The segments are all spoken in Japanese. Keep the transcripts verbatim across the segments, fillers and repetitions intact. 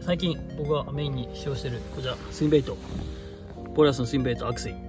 最近僕がメインに使用しているこちらスインベイト、ボレアスのスインベイトアクスイ。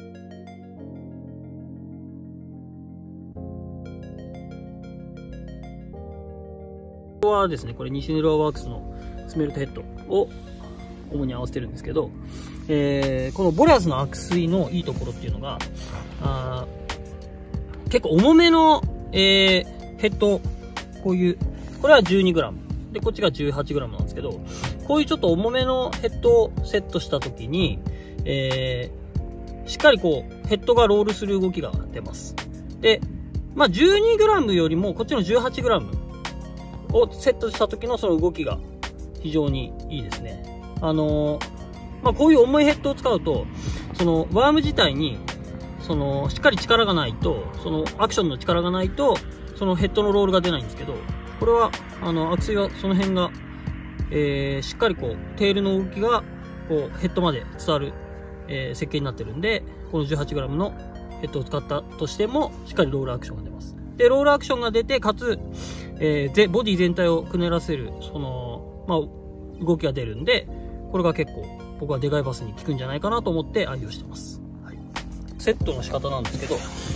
ここはですね、これ西ヌルアワークスのスメルトヘッドを主に合わせてるんですけど、えー、このボレアスのアクスイのいいところっていうのが、あ結構重めの、えー、ヘッド、こういう、これは じゅうにグラム。で、こっちが じゅうはちグラム なんですけど、こういうちょっと重めのヘッドをセットしたときに、えー、しっかりこう、ヘッドがロールする動きが出ます。で、まあ じゅうにグラム よりもこっちの じゅうはちグラム をセットした時のその動きが非常にいいですね。あのー、まあこういう重いヘッドを使うと、そのワーム自体に、その、しっかり力がないと、そのアクションの力がないと、そのヘッドのロールが出ないんですけど、これは、あの、アクスイはその辺が、えー、しっかりこう、テールの動きが、こう、ヘッドまで伝わる、えー、設計になってるんで、この じゅうはちグラム のヘッドを使ったとしても、しっかりロールアクションが出ます。で、ロールアクションが出て、かつ、えー、ぜボディ全体をくねらせる、その、まあ、動きが出るんで、これが結構、僕はデカイバスに効くんじゃないかなと思って愛用してます。はい、セットの仕方なんですけど、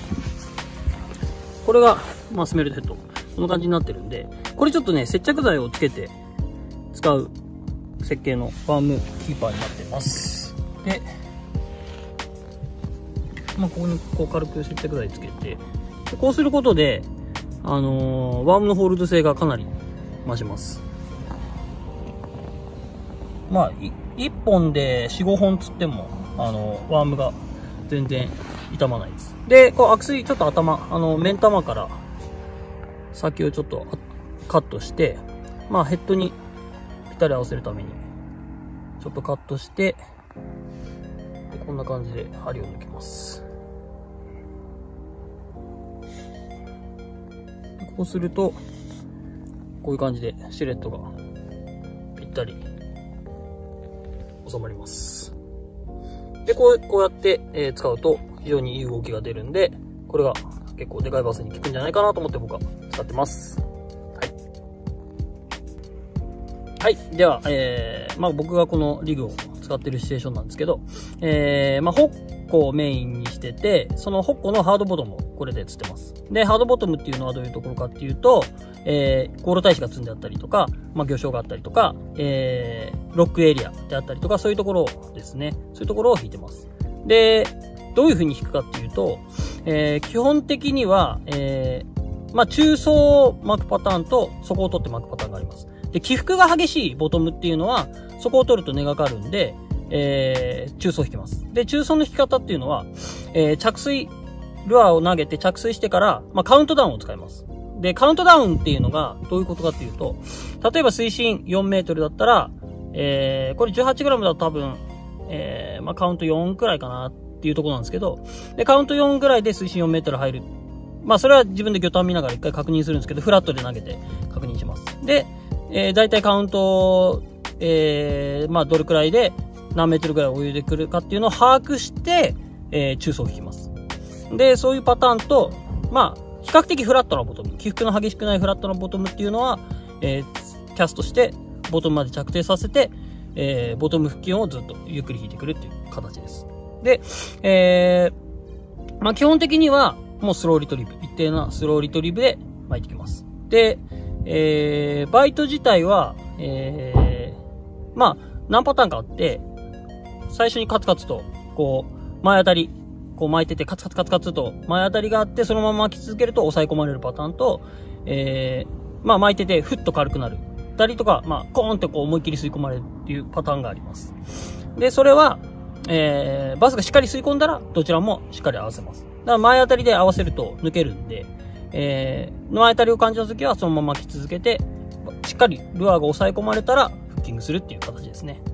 これが、まあ、スメルトヘッド。この感じになってるんで、これちょっとね、接着剤をつけて使う設計のファームキーパーになってます。で、まあ、ここにこう軽く接着剤つけて、こうすることで、あのー、ワームのホールド性がかなり増します。まあ、いっぽんでよん、ごほんつっても、あのー、ワームが全然傷まないです。で、こう、アクスイちょっと頭、あの、目ん玉から、先をちょっとカットして、まあヘッドにぴったり合わせるために、ちょっとカットして、でこんな感じで針を抜きます。こうすると、こういう感じでシルエットがぴったり収まります。で、こう、こうやって、えー、使うと非常にいい動きが出るんで、これが結構デカイバスに効くんじゃないかなと思って僕は使ってます。はい。はい。では、えー、まあ僕がこのリグを使ってるシチュエーションなんですけど、えー、まあホッコをメインにしてて、そのホッコのハードボトムをこれで釣ってます。で、ハードボトムっていうのはどういうところかっていうと、えー、航路大使が積んであったりとか、まあ魚礁があったりとか、えー、ロックエリアであったりとか、そういうところですね。そういうところを引いてます。で、どういう風に引くかっていうと、えー、基本的には、えー、まあ、中層を巻くパターンと、底を取って巻くパターンがあります。で、起伏が激しいボトムっていうのは、底を取ると根がかるんで、えー、中層を引きます。で、中層の引き方っていうのは、えー、着水、ルアーを投げて着水してから、まあ、カウントダウンを使います。で、カウントダウンっていうのが、どういうことかっていうと、例えば水深よんメートルだったら、えー、これ じゅうはちグラム だと多分、えー、まあ、カウントよんくらいかなっていうところなんですけど、で、カウントよんぐらいで水深よんメートル入る。まあ、それは自分で魚探見ながら一回確認するんですけど、フラットで投げて確認します。で、えー、大体カウント、えー、まあ、どれくらいで何メートルぐらい泳いでくるかっていうのを把握して、えー、中層を引きます。で、そういうパターンと、まあ、比較的フラットなボトム、起伏の激しくないフラットなボトムっていうのは、えー、キャストして、ボトムまで着底させて、えー、ボトム付近をずっとゆっくり引いてくるっていう形です。で、えー、まあ、基本的には、もうスローリトリーブ。一定なスローリトリーブで巻いてきます。で、えー、バイト自体は、えー、まあ、何パターンかあって、最初にカツカツと、こう、前当たり、こう巻いててカツカツカツカツと前当たりがあって、そのまま巻き続けると抑え込まれるパターンと、えー、まあ巻いててふっと軽くなる。たりとか、まあ、コーンってこう思いっきり吸い込まれるっていうパターンがあります。で、それは、えー、バスがしっかり吸い込んだら、どちらもしっかり合わせます。だから前当たりで合わせると抜けるんで、えー、前当たりを感じたときはそのまま巻き続けて、しっかりルアーが抑え込まれたらフッキングするっていう形ですね。